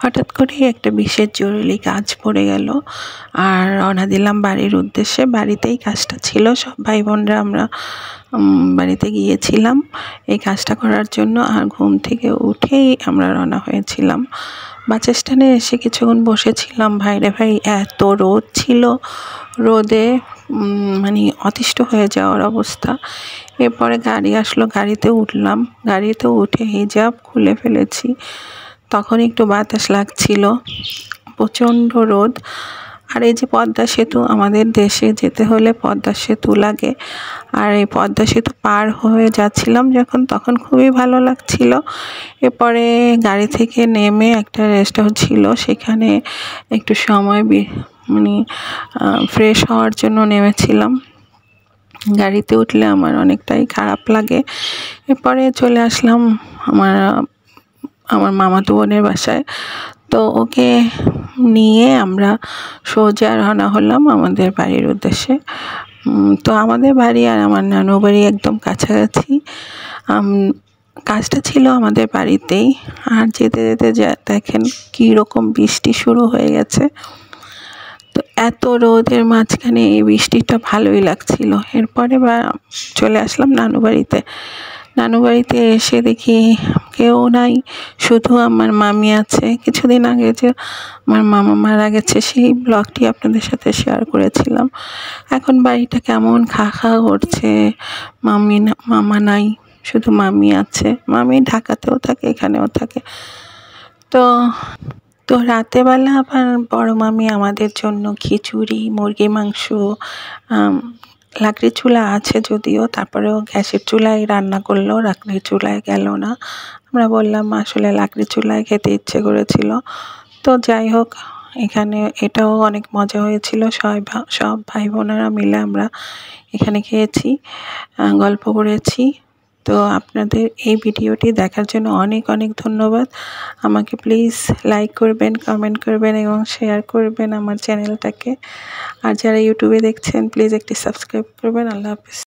হঠাৎ করেই একটা বিশেষ জরুরি কাজ পড়ে গেল আর রওনা দিলাম বাড়ির উদ্দেশ্যে। বাড়িতেই কাজটা ছিল, সব ভাই বোনরা আমরা বাড়িতে গিয়েছিলাম এই কাজটা করার জন্য। আর ঘুম থেকে উঠেই আমরা রওনা হয়েছিলাম। বাস স্ট্যান্ডে এসে কিছুক্ষণ বসেছিলাম। ভাইরে ভাই, এত রোদ ছিল, রোদে মানে অতিষ্ঠ হয়ে যাওয়ার অবস্থা। এরপরে গাড়ি আসলো, গাড়িতে উঠলাম। গাড়িতে উঠে হিজাব খুলে ফেলেছি, তখন একটু বাতাস লাগছিল। প্রচণ্ড রোদ। আর এই যে পদ্মা সেতু, আমাদের দেশে যেতে হলে পদ্মা সেতু লাগে। আর এই পদ্মা সেতু পার হয়ে যাচ্ছিলাম যখন, তখন খুবই ভালো লাগছিল। এরপরে গাড়ি থেকে নেমে একটা রেস্ট হাউস ছিল, সেখানে একটু সময় মানে ফ্রেশ হওয়ার জন্য নেমেছিলাম। গাড়িতে উঠলে আমার অনেকটাই খারাপ লাগে। এরপরে চলে আসলাম আমার মামাতো বোনের বাসায়। তো ওকে নিয়ে আমরা সোজা রওনা হলাম আমাদের বাড়ির উদ্দেশ্যে। তো আমাদের বাড়ি আর আমার নানু বাড়ি একদম কাছাকাছি। কাজটা ছিল আমাদের বাড়িতেই। আর যেতে যেতে দেখেন কীরকম বৃষ্টি শুরু হয়ে গেছে। তো এত রোদের মাঝখানে এই বৃষ্টিটা ভালোই লাগছিল। এরপরে চলে আসলাম নানু বাড়িতে। নানু বাড়িতে এসে দেখি কেউ নাই, শুধু আমার মামি আছে। কিছুদিন আগে যে আমার মামা মারা গেছে, সেই ব্লগটি আপনাদের সাথে শেয়ার করেছিলাম। এখন বাড়িটা কেমন খা খা করছে। মামা নাই, শুধু মামি আছে। মামি ঢাকাতেও থাকে, এখানেও থাকে। তো রাতেরবেলা আবার বড় মামি আমাদের জন্য খিচুড়ি, মুরগি মাংস, লাকড়ির চুলা আছে যদিও, তারপরেও গ্যাসের চুলায় রান্না করলো, লাকড়ির চুলায় গেল না। আমরা বললাম আসলে লাকড়ির চুলায় খেতে ইচ্ছে করেছিল। তো যাই হোক, এখানে এটাও অনেক মজা হয়েছিল। সব ভাই বোনেরা মিলে আমরা এখানে খেয়েছি, গল্প করেছি। তো আপনাদের এই ভিডিওটি দেখার জন্য অনেক অনেক ধন্যবাদ। আমাকে প্লিজ লাইক করবেন, কমেন্ট করবেন এবং শেয়ার করবেন আমার চ্যানেলটাকে। আর যারা ইউটিউবে দেখছেন প্লিজ একটি সাবস্ক্রাইব করবেন। আল্লাহ হাফেজ।